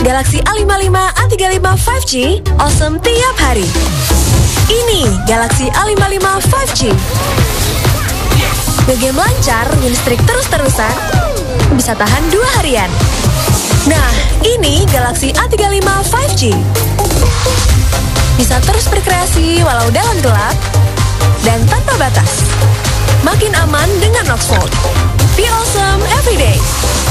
Galaxy A55, A35 5G, awesome tiap hari. Ini Galaxy A55 5G. Ngegame lancar, win streak terus-terusan, bisa tahan 2 harian. Nah, ini Galaxy A35 5G. Bisa terus berkreasi walau dalam gelap dan tanpa batas. Makin aman dengan Rockford. Be awesome every day.